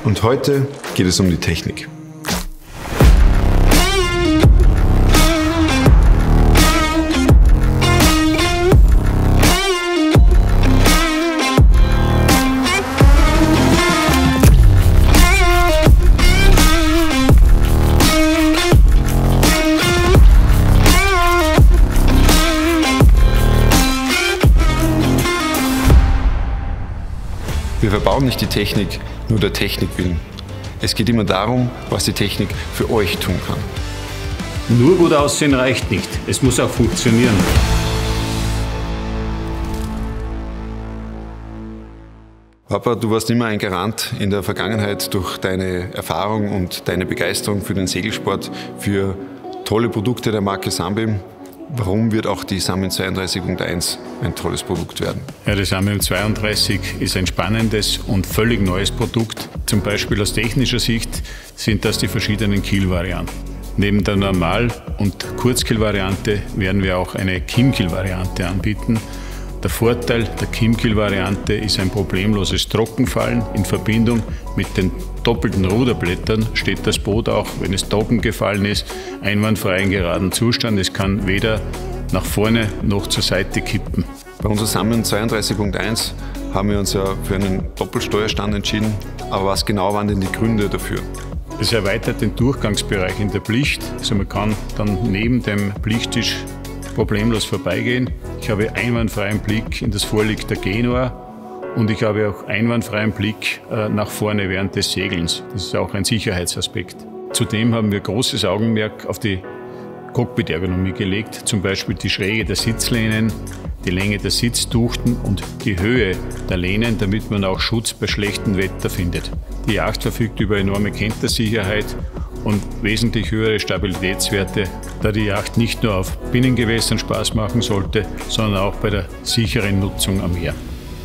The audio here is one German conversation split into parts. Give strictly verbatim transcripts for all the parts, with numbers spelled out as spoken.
Und heute geht es um die Technik. Wir verbauen nicht die Technik nur der Technik willen. Es geht immer darum, was die Technik für euch tun kann. Nur gut aussehen reicht nicht. Es muss auch funktionieren. Papa, du warst immer ein Garant in der Vergangenheit durch deine Erfahrung und deine Begeisterung für den Segelsport, für tolle Produkte der Marke Sunbeam. Warum wird auch die Sunbeam zweiunddreißig Punkt eins ein tolles Produkt werden? Ja, die Sunbeam zweiunddreißig ist ein spannendes und völlig neues Produkt. Zum Beispiel aus technischer Sicht sind das die verschiedenen Kiel-Varianten. Neben der Normal- und Kurzkiel-Variante werden wir auch eine Kimkiel-Variante anbieten. Der Vorteil der Kimkiel-Variante ist ein problemloses Trockenfallen. In Verbindung mit den doppelten Ruderblättern steht das Boot auch, wenn es trocken gefallen ist, einwandfrei in geraden Zustand. Es kann weder nach vorne noch zur Seite kippen. Bei unserer Sunbeam zweiunddreißig Punkt eins haben wir uns ja für einen Doppelsteuerstand entschieden. Aber was genau waren denn die Gründe dafür? Es erweitert den Durchgangsbereich in der Blicht. Also man kann dann neben dem Blichttisch problemlos vorbeigehen. Ich habe einwandfreien Blick in das Vorlieg der Genua und ich habe auch einwandfreien Blick äh, nach vorne während des Segelns. Das ist auch ein Sicherheitsaspekt. Zudem haben wir großes Augenmerk auf die Cockpit-Ergonomie gelegt, zum Beispiel die Schräge der Sitzlehnen, die Länge der Sitztuchten und die Höhe der Lehnen, damit man auch Schutz bei schlechtem Wetter findet. Die Yacht verfügt über enorme Kentersicherheit und wesentlich höhere Stabilitätswerte, da die Yacht nicht nur auf Binnengewässern Spaß machen sollte, sondern auch bei der sicheren Nutzung am Meer.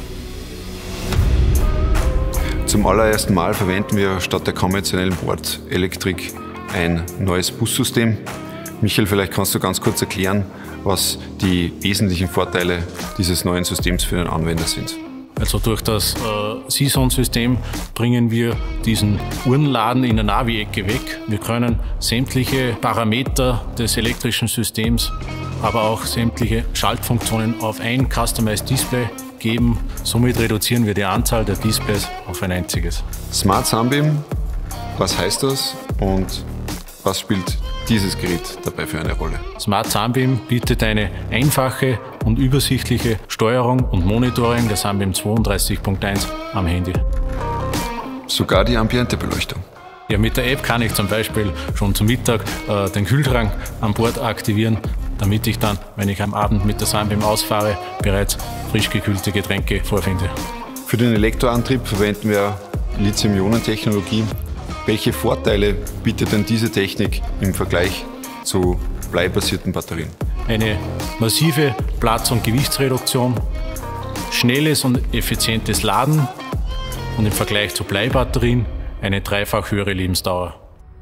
Zum allerersten Mal verwenden wir statt der konventionellen Bordelektrik ein neues Bussystem. Michael, vielleicht kannst du ganz kurz erklären, was die wesentlichen Vorteile dieses neuen Systems für den Anwender sind. Also durch das äh, Season-System bringen wir diesen Uhrenladen in der Navi-Ecke weg. Wir können sämtliche Parameter des elektrischen Systems, aber auch sämtliche Schaltfunktionen auf ein Customized Display geben. Somit reduzieren wir die Anzahl der Displays auf ein einziges. Smart Sunbeam, was heißt das und was spielt dieses Gerät dabei für eine Rolle? Smart Sunbeam bietet eine einfache und übersichtliche Steuerung und Monitoring der Sunbeam zweiunddreißig Punkt eins am Handy. Sogar die Ambientebeleuchtung. Ja, mit der App kann ich zum Beispiel schon zum Mittag äh, den Kühlschrank an Bord aktivieren, damit ich dann, wenn ich am Abend mit der Sunbeam ausfahre, bereits frisch gekühlte Getränke vorfinde. Für den Elektroantrieb verwenden wir Lithium-Ionen-Technologie. Welche Vorteile bietet denn diese Technik im Vergleich zu bleibasierten Batterien? Eine massive Platz- und Gewichtsreduktion, schnelles und effizientes Laden und im Vergleich zu Bleibatterien eine dreifach höhere Lebensdauer.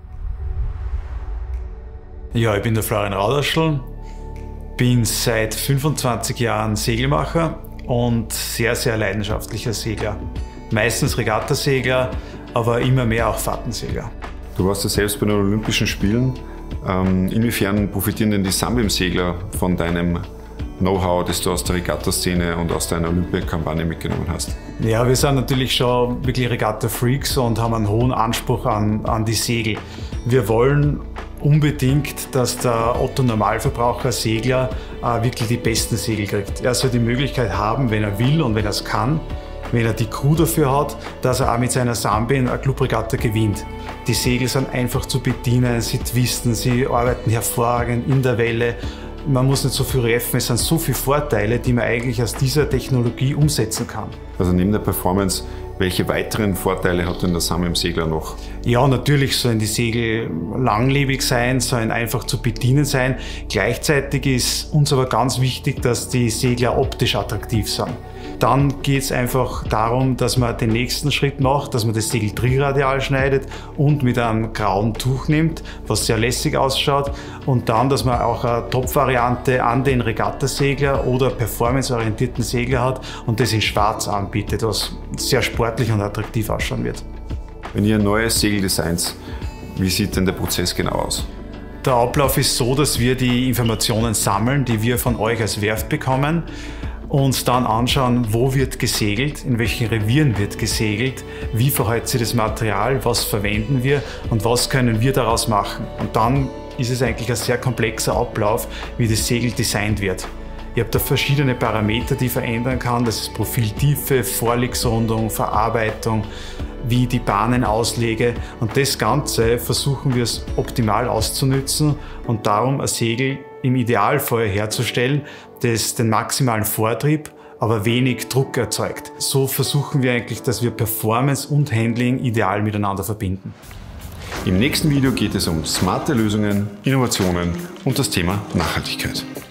Ja, ich bin der Florian Rauderschl, bin seit fünfundzwanzig Jahren Segelmacher und sehr, sehr leidenschaftlicher Segler. Meistens Regattasegler, aber immer mehr auch Fahrtensegler. Du warst ja selbst bei den Olympischen Spielen. Ähm, inwiefern profitieren denn die Sunbeam-Segler von deinem Know-how, das du aus der Regatta-Szene und aus deiner Olympia-Kampagne mitgenommen hast? Ja, wir sind natürlich schon wirklich Regatta-Freaks und haben einen hohen Anspruch an, an die Segel. Wir wollen unbedingt, dass der Otto-Normalverbraucher, Segler, äh, wirklich die besten Segel kriegt. Er soll die Möglichkeit haben, wenn er will und wenn er es kann, wenn er die Crew dafür hat, dass er auch mit seiner Sunbeam eine Clubregatta gewinnt. Die Segel sind einfach zu bedienen, sie twisten, sie arbeiten hervorragend in der Welle. Man muss nicht so viel reffen, es sind so viele Vorteile, die man eigentlich aus dieser Technologie umsetzen kann. Also neben der Performance, welche weiteren Vorteile hat denn der Sunbeam-Segler noch? Ja, natürlich sollen die Segel langlebig sein, sollen einfach zu bedienen sein. Gleichzeitig ist uns aber ganz wichtig, dass die Segler optisch attraktiv sind. Dann geht es einfach darum, dass man den nächsten Schritt macht, dass man das Segel triradial schneidet und mit einem grauen Tuch nimmt, was sehr lässig ausschaut. Und dann, dass man auch eine Top-Variante an den Regattasegler oder performanceorientierten Segler hat und das in schwarz anbietet, was sehr sportlich und attraktiv ausschauen wird. Wenn ihr ein neues Segel designt, wie sieht denn der Prozess genau aus? Der Ablauf ist so, dass wir die Informationen sammeln, die wir von euch als Werft bekommen, uns dann anschauen, wo wird gesegelt, in welchen Revieren wird gesegelt, wie verhält sich das Material, was verwenden wir und was können wir daraus machen. Und dann ist es eigentlich ein sehr komplexer Ablauf, wie das Segel designt wird. Ihr habt da verschiedene Parameter, die verändern kann. Das ist Profiltiefe, Vorligsrundung, Verarbeitung, wie die Bahnen auslege. Und das Ganze versuchen wir es optimal auszunützen und darum ein Segel im Idealfall herzustellen, das den maximalen Vortrieb, aber wenig Druck erzeugt. So versuchen wir eigentlich, dass wir Performance und Handling ideal miteinander verbinden. Im nächsten Video geht es um smarte Lösungen, Innovationen und das Thema Nachhaltigkeit.